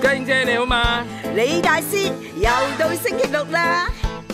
嘉燕姐你好嘛？ 李大師又到星期六啦！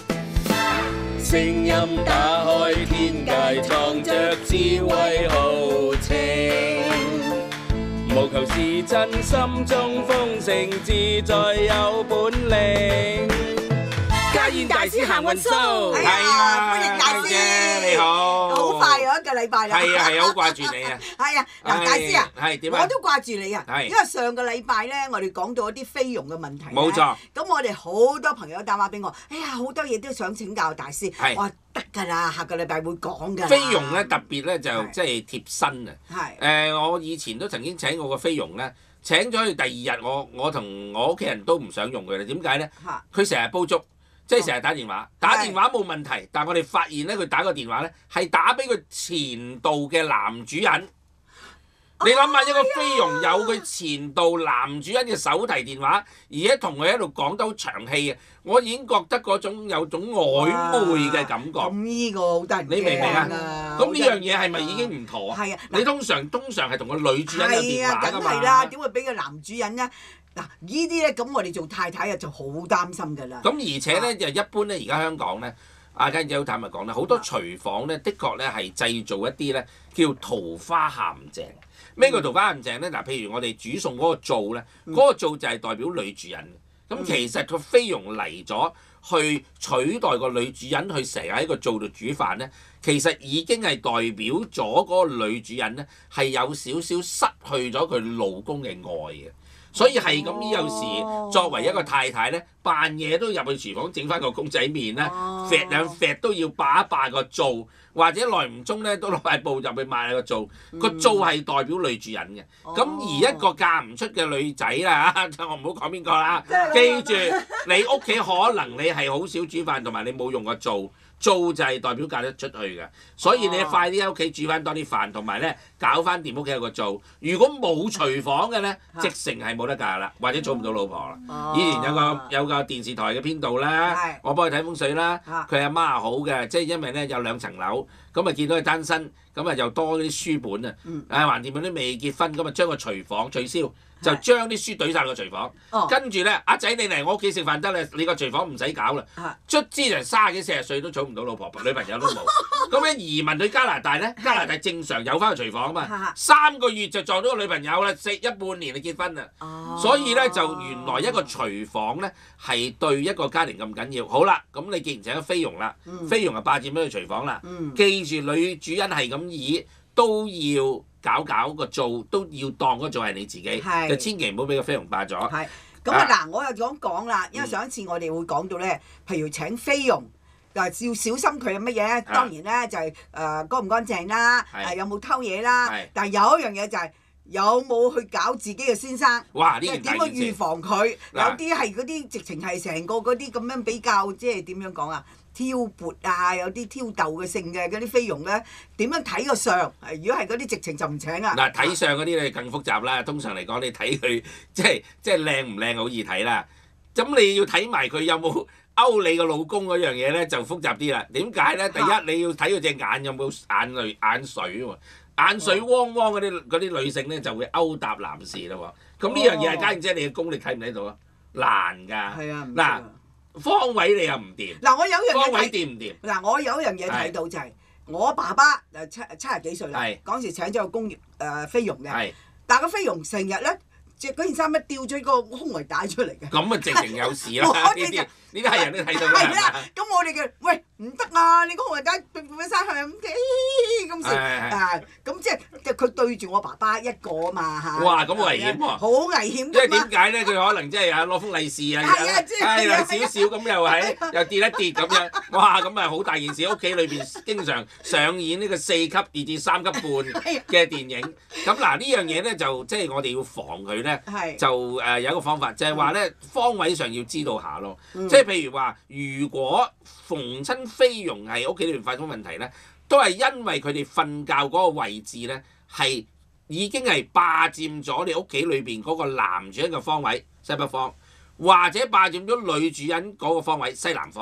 聲音打開天界，藏着智慧豪情。無求是真，心中豐盛，自在有本領。嘉燕大師行運 show， 係啊，歡迎大師， 你好， 好快又一個禮拜啦。 係啊，好掛住你啊。 係啊，嗱，大師啊， 係點啊？ 我都掛住你啊， 係因為上個禮拜咧，我哋講到一啲菲傭嘅問題。 冇錯。 咁我哋好多朋友打話俾我，哎呀，好多嘢都想請教大師。 係。 我話得㗎啦，下個禮拜會講㗎。 菲傭咧特別咧就即係貼身啊。 係。 我以前都曾經請過個菲傭咧，請咗佢第二日，我同我屋企人都唔想用佢啦。點解咧？佢成日煲粥。即係成日打電話，打電話冇問題，但係我哋發現咧，佢打個電話咧係打俾佢前度嘅男主人。你諗下，一個菲傭有佢前度男主人嘅手提電話，而且同佢喺度講得好長氣啊！我已經覺得嗰種有種曖昧嘅感覺。 咁呢個好得人驚啊！ 你明唔明啊？咁呢樣嘢係咪已經唔妥啊？ 係啊！ 你通常係同個女主人有電話㗎嘛？ 梗係啦，點會俾個男主人咧？嗱，呢啲咧，咁我哋做太太啊就好擔心㗎啦。 咁而且咧就一般咧，而家香港咧，阿家姐好坦白講咧，好多廚房咧，的確咧係製造一啲咧叫桃花陷阱。咩叫桃花陷阱咧？嗱，譬如我哋煮餸嗰個灶咧，嗰個灶就係代表女主人。咁其實個菲傭嚟咗去取代個女主人去成日喺個灶度煮飯咧，其實已經係代表咗嗰個女主人咧係有少少失去咗佢老公嘅愛嘅。所以係咁，有時作為一個太太咧，扮嘢都入去廚房整翻個公仔麵啦，揈兩揈都要霸一霸個灶，或者耐唔中咧都攞塊布入去抹下個灶。個灶係代表女主人嘅。咁而一個嫁唔出嘅女仔啦嚇，我唔好講邊個啦，記住你屋企可能你係好少煮飯，同埋你冇用個灶。灶就係代表嫁得出去嘅，所以你快啲喺屋企煮翻多啲飯，同埋咧搞翻掂屋企有個灶。如果冇廚房嘅咧，直成係冇得嫁啦，或者做唔到老婆啦。以前有個電視台嘅編導啦，我幫佢睇風水啦，佢阿媽好嘅，即係因為咧有2層樓，咁啊見到佢單身，咁啊又多啲書本啊，橫掂佢都未結婚，咁啊將個廚房取消。就將啲書懟晒落個廚房，跟住咧，阿仔你嚟我屋企食飯得啦，你個廚房唔使搞啦。卒之人30幾40歲都娶唔到老婆，女朋友都冇。咁樣移民去加拿大咧，加拿大正常有翻個廚房啊嘛，3個月就撞到個女朋友啦，食1半年就結婚啦。所以咧就原來一個廚房咧係對一個家庭咁緊要。好啦，咁你既然請咗菲傭啦，菲傭就霸佔咗個廚房啦。記住女主人係咁以都要。搞個灶都要當嗰灶係你自己，就千祈唔好俾個菲傭霸咗。 係咁啊！嗱，我又講啦，因為上一次我哋會講到咧，譬如請菲傭，要小心佢係乜嘢？當然咧就係乾唔乾淨啦，有冇偷嘢啦。但係有一樣嘢就係有冇去搞自己嘅先生。 哇！呢點樣預防佢？有啲係嗰啲直情係成個嗰啲咁樣比較，即係點樣講啊？挑撥啊，有啲挑逗嘅性嘅嗰啲菲傭咧，點樣睇個相？如果係嗰啲直情就唔請啊！ 嗱，睇相嗰啲咧更複雜啦。通常嚟講，你睇佢即係靚唔靚好易睇啦。咁你要睇埋佢有冇勾你個老公嗰樣嘢咧，就複雜啲啦。點解咧？第一你要睇佢隻眼有冇眼水喎，眼水汪汪嗰啲女性咧就會勾搭男士啦喎。咁呢樣嘢係家燕姐你嘅功力睇唔睇到啊？難㗎。係啊。嗱。方位你又唔掂， 嗱我有一樣嘢方位掂唔掂？ 嗱我有一樣嘢睇到就係我爸爸70幾歲啦，嗰時請咗個工業菲傭嘅，但係個菲傭成日咧著嗰件衫一掉咗個胸圍帶出嚟嘅， 咁啊直情有事啦！呢啲係人都睇到㗎。係啦， 咁我哋嘅喂唔得啊！你個胸圍帶變曬向咁食咁即係佢對住我爸爸一個啊嘛嚇。 哇！咁危險喎。 好危險。因為點解咧？佢可能即係攞封利是啊，少少咁又跌一跌咁樣。哇！咁啊好大件事，屋企裏邊經常上演呢個4級以至3級半嘅電影。咁嗱呢樣嘢咧就即係我哋要防佢咧，就有一個方法就係話咧方位上要知道下咯。即係譬如話，如果逢親菲傭係屋企裏邊發生問題咧，都係因為佢哋瞓覺嗰個位置咧係已經係霸佔咗你屋企裏邊嗰個男主人嘅方位西北方，或者霸佔咗女主人嗰個方位西南方。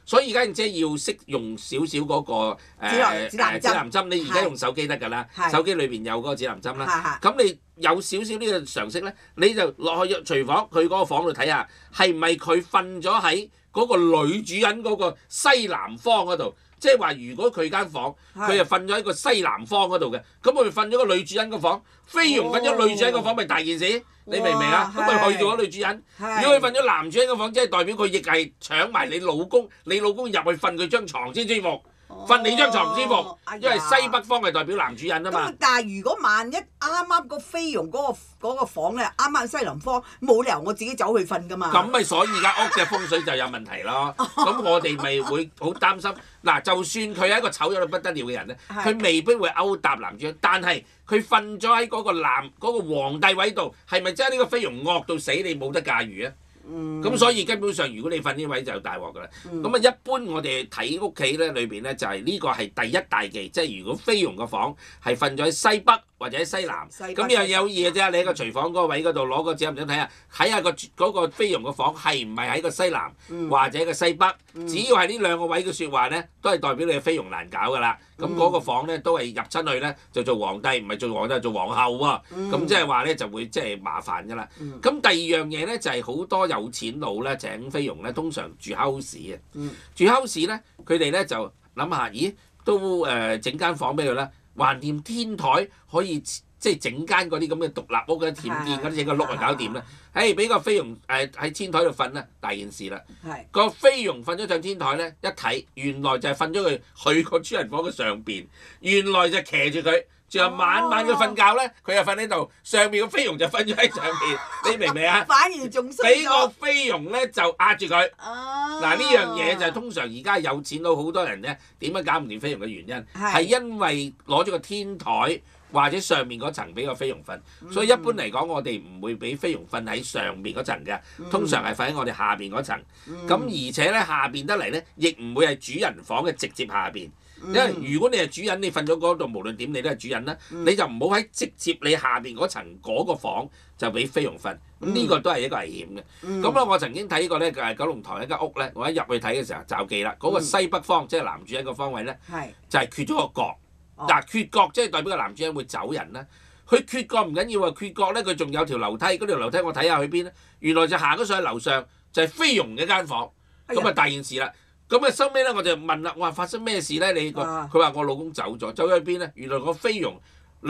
所以而家姐要識用少少嗰個指南針，你而家用手機得㗎啦，手機裏邊有嗰個指南針啦。咁你有少少呢個常識咧，你就落去廚房佢嗰個房度睇下，係唔係佢瞓咗喺嗰個女主人嗰個西南方嗰度？即係話，如果佢間房佢就瞓咗喺個西南方嗰度嘅，咁佢瞓咗個女主人個房，菲傭瞓咗女主人個房，咪大件事？你明唔明啊？咁咪去咗女主人。如果佢瞓咗男主人個房，即係代表佢亦係搶埋你老公，你老公入去瞓佢張床先舒服。瞓你張床唔舒服，因為西北方係代表男主人啊嘛。 咁但係如果萬一啱啱個菲傭嗰個房咧，啱啱西南方，冇理由我自己走去瞓噶嘛。 咁咪所以間屋嘅風水就有問題咯。咁我哋咪會好擔心。嗱，就算佢係一個醜到不得了嘅人咧，佢未必會勾搭男主人，但係佢瞓咗喺嗰個皇帝位度，係咪真係呢個菲傭惡到死，你冇得駕馭啊？咁所以基本上，如果你瞓呢位就大鑊㗎啦。咁啊，一般我哋睇屋企咧裏邊咧，就係呢個係第一大忌，即係如果菲傭個房係瞓咗喺西北或者喺西南，咁又有嘢啫。你喺個廚房嗰個位嗰度攞個指南針睇下嗰個菲傭個房係唔係喺個西南或者個西北？只要係呢兩個位嘅説話咧，都係代表你嘅菲傭難搞㗎啦。咁嗰個房咧都係入親去咧就做皇帝，唔係做皇帝做皇后喎。咁即係話咧就會即係麻煩㗎啦。咁第二樣嘢咧就係好多有錢佬咧請菲傭咧，通常住 house 啊。住 house 咧，佢哋咧就諗下，咦都整間房俾佢啦，橫掂天台可以即係整間嗰啲咁嘅獨立屋嘅甜店嗰啲整個碌就搞掂啦。俾個菲傭喺天台度瞓啦，大件事啦。個菲傭瞓咗上天台咧，一睇原來就係瞓咗佢個主人房嘅上邊，原來就騎住佢。仲有晚佢瞓覺咧，佢又瞓喺度，上面個菲傭就瞓咗喺上邊，你明唔明啊？ 反而仲衰咗。 俾個菲傭咧就壓住佢。嗱呢樣嘢就係通常而家有錢佬好多人咧點解搞唔掂菲傭嘅原因，係因為攞咗個天台或者上面嗰層俾個菲傭瞓，所以一般嚟講我哋唔會俾菲傭瞓喺上面嗰層嘅，通常係瞓喺我哋下邊嗰層。咁而且咧下邊得嚟咧，亦唔會係主人房嘅直接下邊。因為如果你係主人，你瞓咗嗰度，無論點你都係主人啦，你就唔好喺直接你下邊嗰層嗰個房就俾菲傭瞓，咁呢個都係一個危險嘅。咁咧，我曾經睇過咧，九龍塘一間屋咧，我一入去睇嘅時候就記啦，嗰個西北方即係男主人個方位咧，就係缺咗個角。嗱，缺角即係代表個男主人會走人啦。佢缺角唔緊要啊，缺角咧佢仲有條樓梯，嗰條樓梯我睇下去邊咧，原來就行咗上去樓上就係菲傭嘅間房，咁啊大件事啦。咁啊，收尾咧我就問啦，我話發生咩事咧？佢話我老公走咗去邊咧？原來個菲傭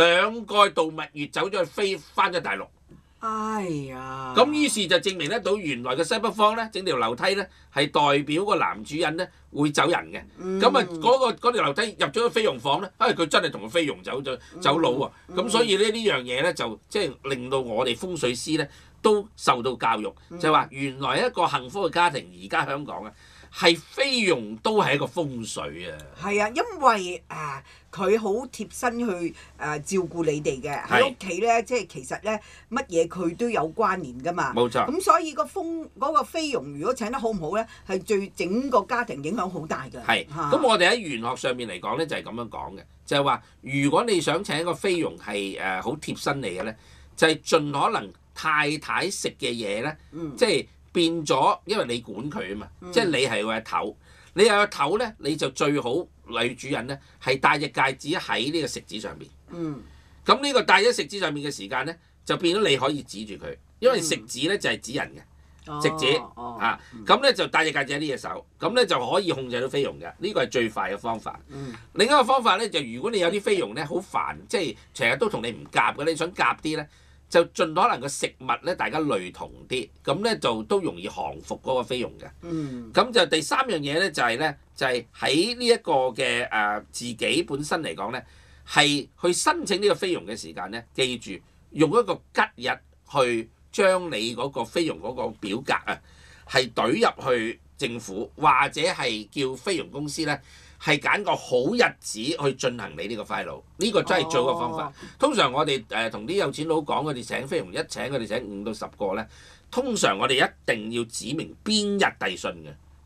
2個度蜜月走咗去飛翻咗大陸。 哎呀！ 咁於是就證明得到原來嘅西北方咧，整條樓梯咧係代表個男主人咧會走人嘅。咁啊嗰條樓梯入咗菲傭房咧，佢真係同個菲傭走佬喎。咁所以呢樣嘢咧就即係令到我哋風水師咧都受到教育，就係話原來一個幸福嘅家庭而家香港啊。係菲傭都係一個風水啊！ 係啊，因為佢好貼身去照顧你哋嘅喺屋企咧，即係其實咧乜嘢佢都有關聯㗎嘛。 冇錯。 咁所以嗰個菲傭如果請得好唔好咧，係對整個家庭影響好大㗎。 係。咁我哋喺玄學上面嚟講咧，就係咁樣講嘅，就係話如果你想請一個菲傭係好貼身嚟嘅咧，就係盡可能太太食嘅嘢咧，即係。變咗，因為你管佢啊嘛，即係你係個頭，你有個頭咧，你就最好女主人咧係戴隻戒指喺呢個食指上邊。咁呢個戴咗食指上面嘅時間咧，就變咗你可以指住佢，因為食指咧就係指人嘅，食指啊，咁咧就戴隻戒指喺呢隻手，咁咧就可以控制到菲傭嘅，呢個係最快嘅方法。另一個方法咧就如果你有啲菲傭咧好煩，即係成日都同你唔夾嘅，你想夾啲咧。就盡可能個食物咧，大家類同啲，咁咧就都容易降服嗰個菲傭嘅。咁就第三樣嘢咧，就係喺呢一個嘅自己本身嚟講咧，係去申請呢個菲傭嘅時間咧，記住用一個吉日去將你嗰個菲傭嗰個表格啊，係懟入去政府或者係叫菲傭公司咧。係揀個好日子去進行你呢個 file， 呢個真係最好嘅方法。通常我哋同啲有錢佬講，佢哋請菲傭請佢哋請5到10個咧，通常我哋一定要指明邊日遞信嘅，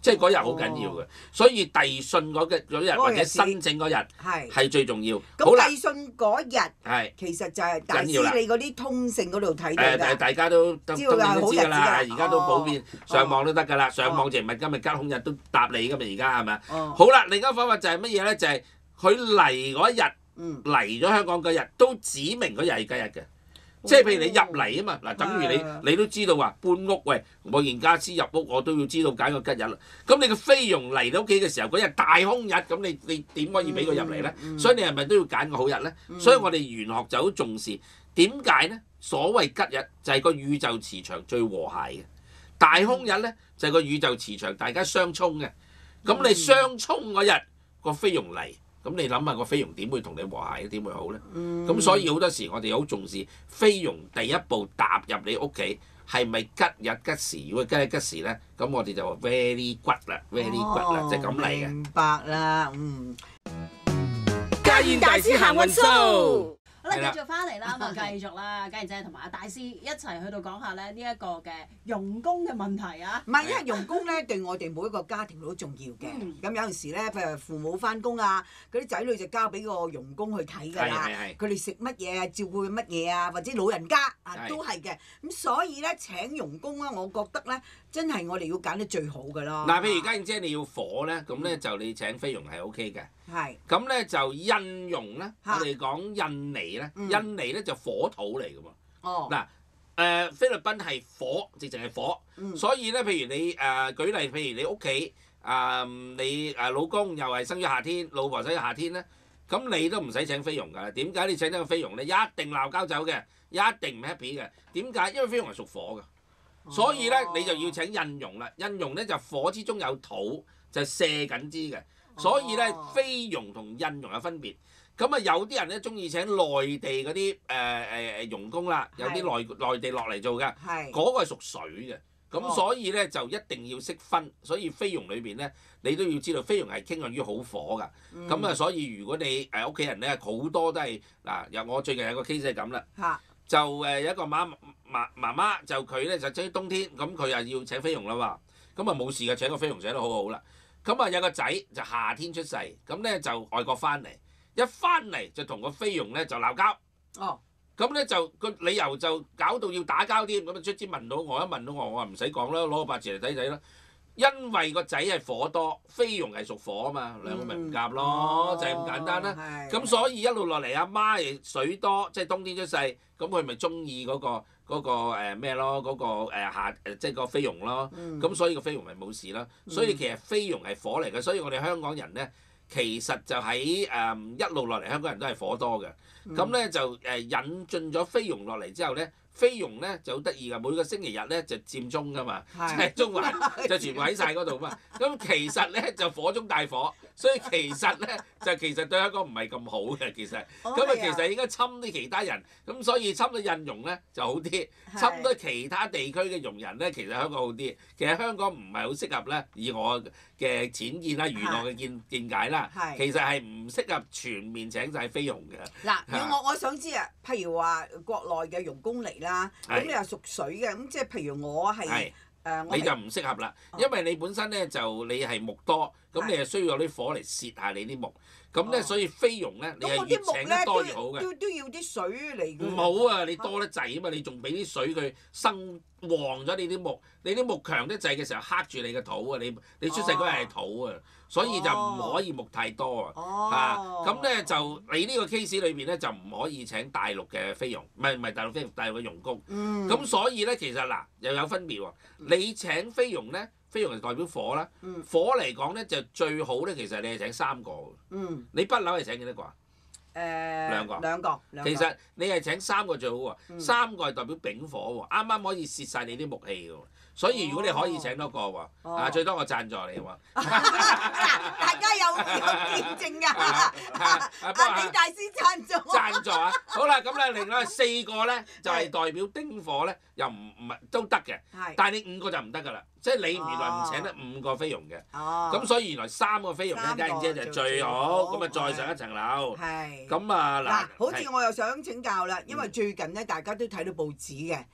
即係嗰日好緊要嘅。所以遞信嗰日或者申請嗰日係最重要。 咁遞信嗰日係其實就係大師你嗰啲通勝嗰度睇到㗎。 大家都知㗎啦，而家都普遍上網都得㗎啦，上網就唔係今日吉凶日都答你㗎嘛，而家係咪？好啦，另一個方法就係乜嘢咧？就係佢嚟嗰日嚟咗香港嗰日都指明嗰日係吉日嘅。即係譬如你入嚟啊嘛，嗱，等於你都知道話搬屋，喂，我件家私入屋，我都要知道揀個吉日啦。咁你個菲傭嚟到屋企嘅時候，嗰日大凶日，咁你點可以俾佢入嚟咧？所以你係咪都要揀個好日咧？所以我哋玄學就好重視。點解咧？所謂吉日就係個宇宙磁場最和諧嘅，大凶日咧就係個宇宙磁場大家相衝嘅。咁你相衝嗰日個菲傭嚟。咁你諗下個菲傭點會同你和諧咧？點會好咧？咁所以好多時我哋好重視菲傭第一步踏入你屋企係咪吉日吉時？如果吉日吉時咧，咁我哋就話 very good 啦，very good 啦，就係咁嚟嘅。 明白啦， 家燕大師行運 show。 好啦，繼續翻嚟啦，咁啊繼續啦，家燕姐同埋阿大師一齊去到講下咧呢一個嘅傭工嘅問題啊。 唔係，因為傭工咧對我哋每一個家庭都好重要嘅。咁有陣時咧，譬如父母翻工啊，嗰啲仔女就交俾個傭工去睇㗎啦。佢哋食乜嘢啊，照顧佢乜嘢啊，或者老人家啊都係嘅。咁所以咧請傭工咧，我覺得咧真係我哋要揀得最好㗎咯。 嗱，譬如家燕姐你要火咧，咁咧就你請菲傭係 OK 嘅。 係。 咁咧就印傭咧，我哋講印尼咧，印尼咧就火土嚟㗎嘛。 哦。 嗱。菲律賓係火，直情係火，所以咧，譬如你舉例，譬如你屋企你老公又係生於夏天，老婆生於夏天咧，咁你都唔使請菲傭㗎。點解你請咗個菲傭咧？一定鬧交走嘅，一定唔 happy 嘅。點解？因為菲傭係屬火㗎，所以咧你就要請印傭啦。印傭咧就火之中有土，就射緊支嘅，所以咧菲傭同印傭有分別。咁啊，有啲人咧中意請內地嗰啲傭工啦，有啲內地落嚟做㗎，嗰個係屬水嘅，咁所以咧就一定要識分。所以菲傭裏邊咧，你都要知道菲傭係傾向於好火㗎。咁啊，所以如果你屋企人咧好多都係嗱，我最近有個 case 係咁啦，就有一個媽媽就佢咧就即係冬天，咁佢又要請菲傭啦喎，咁啊冇事嘅，請個菲傭請得好好啦。咁啊有個仔就夏天出世，咁咧就外國翻嚟。一翻嚟就同個菲傭咧就鬧交，咁咧就個理由就搞到要打交添，咁啊卒之問到我，一問到我話唔使講啦，攞個八字嚟睇睇啦。因為個仔係火多，菲傭係屬火啊嘛，兩個咪唔夾咯，就係咁簡單啦。咁所以一路落嚟，阿媽係水多，即係冬天出世，咁佢咪中意嗰個咩咯？嗰個即係個菲傭咯。咁所以個菲傭咪冇事啦。所以其實菲傭係火嚟嘅，所以我哋香港人咧。其實就喺一路落嚟，香港人都係火多嘅。咁咧就引進咗菲傭落嚟之後咧，菲傭咧就好得意㗎，每個星期日咧就佔中㗎嘛，即係中環就全部喺晒嗰度嘛。咁其實咧就火中帶火，所以其實咧就其實對香港唔係咁好嘅，其實。咁啊其實應該侵啲其他人，咁所以侵咗印傭咧就好啲，侵咗其他地區嘅傭人咧，其實香港好啲。其實香港唔係好適合咧，以我嘅淺見啦、娛樂嘅見解啦，其實係唔適合全面請晒菲傭嘅。 嗱，我想知啊，譬如話國內嘅傭工嚟啦，咁你又屬水嘅，咁即係譬如我係你就唔適合啦，因為你本身咧就你係木多，咁你係需要有啲火嚟泄下你啲木，咁咧所以菲傭咧你係越請得多越好嘅。 都要啲水嚟嘅。 唔好啊！你多得滯啊嘛，你仲俾啲水佢生旺咗你啲木，你啲木強得滯嘅時候克住你嘅土啊！你出世嗰日係土啊，所以就唔可以木太多啊。咁咧就你呢個 case 裏邊咧就唔可以請大陸嘅菲傭，唔係大陸菲傭，大陸嘅傭工。咁所以咧其實嗱又有分別喎。你請菲傭咧，菲傭係代表火啦。火嚟講咧就最好咧，其實你係請3個。你不嬲係請幾多個啊？兩個。其實你係請3個最好喎，3個係代表丙火喎，啱啱可以泄晒你啲木氣㗎喎。所以如果你可以請多個喎，最多我贊助你喎。 大家有見證㗎，阿李大師贊助啊！好啦，咁咧另外4個咧就係代表丁火咧，又唔係都得嘅，但係你5個就唔得㗎啦。即係你原來唔請得5個菲傭嘅，咁所以原來3個菲傭咧，家燕姐就最好，咁啊再上一層樓。咁啊嗱， 好似我又想請教啦，因為最近咧大家都睇到報紙嘅。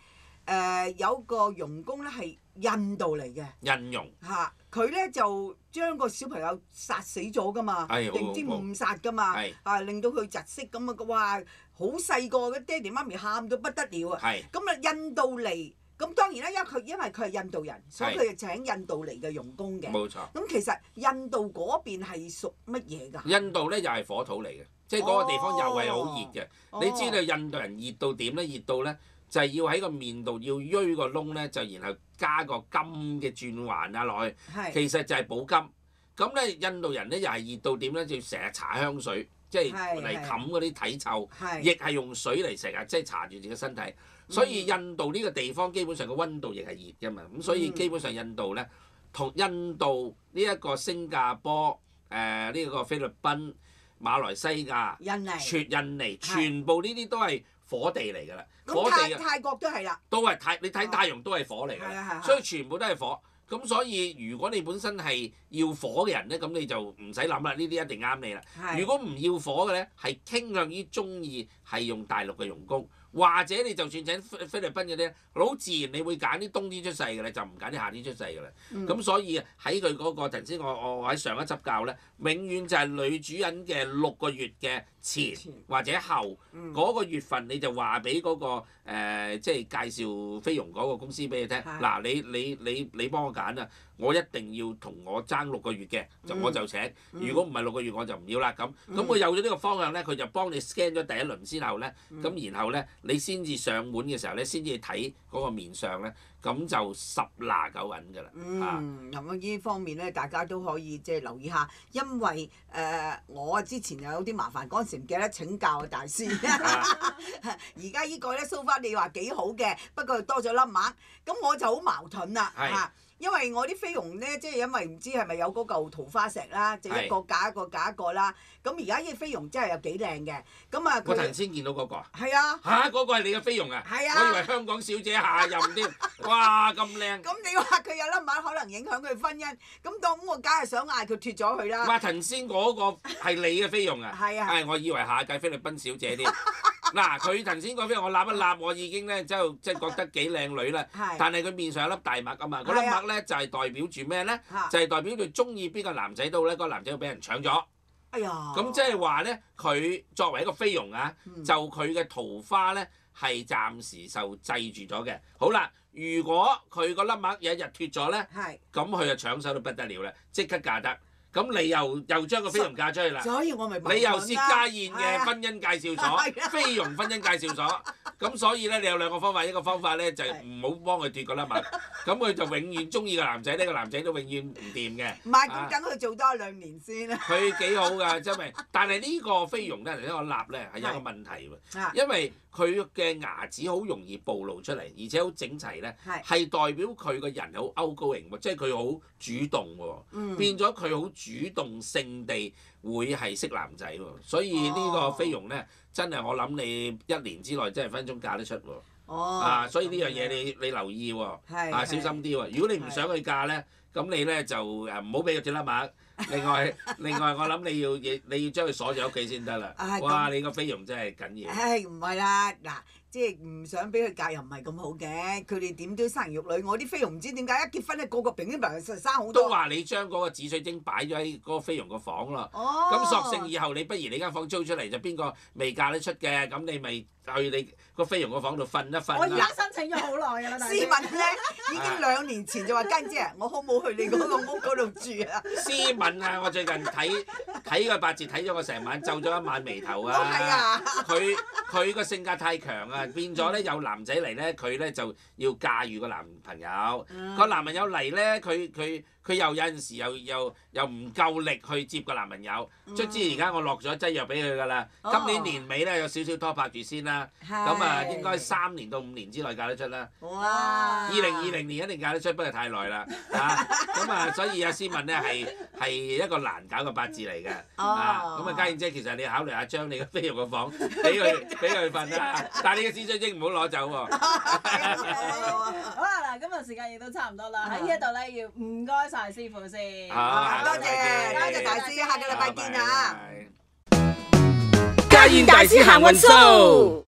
有個傭工咧係印度嚟嘅。 印傭嚇，佢咧就將個小朋友殺死咗㗎嘛，定唔知誤殺㗎嘛，令到佢窒息咁啊！哇，好細個嘅爹哋媽咪喊到不得了啊！咁啊，印度嚟。咁當然啦，因為佢係印度人，所以佢就請印度嚟嘅傭工嘅。 冇錯。 咁其實印度嗰邊係屬乜嘢㗎？ 印度咧又係火土嚟嘅，即係嗰個地方又係好熱嘅。你知道印度人熱到點咧？熱到咧就係要喺個面度要鋥個窿咧，就然後加個金嘅鑽環啊落去。其實就係補金。咁咧印度人咧又係熱到點咧？就成日搽香水，即係嚟冚嗰啲體臭，亦係用水嚟成日即係搽住自己身體。所以印度呢個地方基本上個溫度亦係熱㗎嘛，咁所以基本上印度咧同印度呢一個新加坡呢個菲律賓、馬來西亞、印尼，全部呢啲都係火地嚟㗎啦。火地泰國都係啦。 都係你睇太陽都係火嚟㗎，所以全部都係火。咁所以如果你本身係要火嘅人咧，咁你就唔使諗啦，呢啲一定啱你啦。如果唔要火嘅咧，係傾向於中意係用大陸嘅傭工。或者你就算請菲律賓嗰啲，好自然你會揀啲冬天出世嘅咧，就唔揀啲夏天出世嘅啦。咁所以喺佢嗰個頭先我喺上一輯教咧，永遠就係女主人嘅6個月嘅前或者後嗰個月份，你就話俾嗰個即係介紹菲傭嗰個公司俾你聽。嗱，你幫我揀啊！我一定要同我爭6個月嘅，我就請。如果唔係6個月，我就唔要啦。咁佢有咗呢個方向咧，佢就幫你 scan 咗第一輪之後咧，咁然後咧你先至上門嘅時候咧，先至睇嗰個面相咧，咁就10拿9穩㗎啦。 咁呢方面咧，大家都可以即係留意下，因為我之前有啲麻煩，嗰陣時唔記得請教大師。而家呢個咧蘇花你話幾好嘅，不過多咗粒碼，咁我就好矛盾啦嚇。因為我啲菲傭咧，即係因為唔知係咪有嗰嚿桃花石啦，就一個架一個架一個啦。咁而家呢啲菲傭真係有幾靚嘅。咁啊， 我頭先見到嗰個。係啊。 嚇！嗰個係你嘅菲傭啊？係啊。我以為香港小姐下任添。哇！咁靚。咁你話佢有粒碼可能影響佢婚姻，咁我梗係想嗌佢脫咗佢啦。 話頭先嗰個係你嘅菲傭啊？係啊。我以為下屆菲律賓小姐添。嗱，佢頭先嗰邊我揦一揦，我已經咧即係覺得幾靚女啦。但係佢面上有粒大癦啊嘛，嗰粒癦咧就係代表住咩咧？就係代表佢中意邊個男仔度咧，嗰個男仔會俾人搶咗。 哎呀！ 咁即係話咧，佢作為一個菲傭啊，就佢嘅桃花咧係暫時受制住咗嘅。好啦，如果佢個粒癦有一日脫咗咧，咁佢就搶手到不得了啦，即刻嫁得。咁你又將個菲傭嫁出去啦， 所以我咪你又薛家燕嘅婚姻介紹所，菲傭婚姻介紹所。咁所以咧，你有2個方法，一個方法咧就係唔好幫佢脫個粒癦，咁佢就永遠中意個男仔，呢個男仔都永遠唔掂嘅。 唔係，咁等佢做多2年先啦。 佢幾好㗎，真係。但係呢個菲傭咧，呢個蠟咧係有個問題喎，因為佢嘅牙齒好容易暴露出嚟，而且好整齊咧，係代表佢個人好 outgoing喎，即係佢好主動喎，變咗佢好主動性地會係識男仔喎，所以呢個菲傭咧真係我諗你1年之內真係分鐘嫁得出喎。所以呢樣嘢你留意喎，小心啲喎。如果你唔想去嫁咧，咁你咧就唔好俾佢脫粒癦。另外我諗你要將佢鎖住喺屋企先得啦。哇！你個菲傭真係緊要。 唔係啦，嗱。即係唔想俾佢嫁又唔係咁好嘅，佢哋點都生兒育女。我啲菲傭唔知點解一結婚咧，個個平均白生好多。 都話你將嗰個紫水晶擺咗喺嗰個菲傭個房咯。咁索性以後你不如你間房租出嚟，就邊個未嫁得出嘅，咁你咪去你個菲傭個房度瞓一瞓。 我而家申請咗好耐㗎啦。 思文咧已經2年前就話家姐，我好冇去你嗰個屋嗰度住啊。 思文啊，我最近睇個八字睇咗我成晚，皺咗一晚眉頭啊。佢個性格太強啊，變咗咧有男仔嚟咧，佢咧就要駕馭個男朋友。個男朋友嚟咧，佢又有陣時又唔夠力去接個男朋友。卒之而家我落咗劑藥俾佢㗎啦。今年年尾咧有少少拖拍住先啦。咁應該3年到5年之內嫁得出啦。 哇 ！2020年一定嫁得出，不過太耐啦。咁所以阿思文咧係一個難搞嘅八字嚟嘅。咁家燕姐其實你考慮下將你嘅菲傭個房俾佢瞓啦，但係你嘅紫水晶唔好攞走喎。 好啦，嗱，今日時間亦都差唔多啦，喺呢一度咧要唔該晒師傅先。 多謝大師，下個禮拜見啊！ 家燕大師行運數。